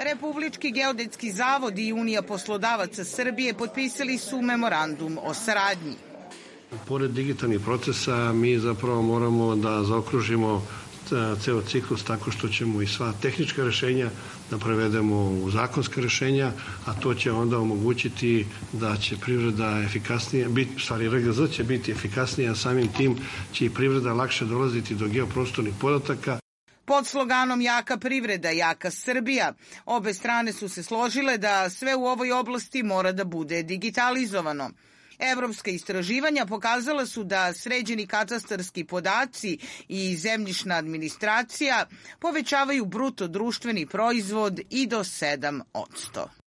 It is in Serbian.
Republički geodetski zavod i Unija poslodavaca Srbije potpisali su memorandum o saradnji. Pored digitalnih procesa mi zapravo moramo da zaokružimo ceo ciklus tako što ćemo i sva tehnička rešenja da prevedemo u zakonska rešenja, a to će onda omogućiti da će privreda efikasnije, RGZ će biti efikasnija, a samim tim će i privreda lakše dolaziti do geoprostornih podataka. Pod sloganom Jaka privreda, jaka Srbija, obe strane su se složile da sve u ovoj oblasti mora da bude digitalizovano. Evropska istraživanja pokazala su da sređeni katastarski podaci i zemljišna administracija povećavaju bruto društveni proizvod i do 7%.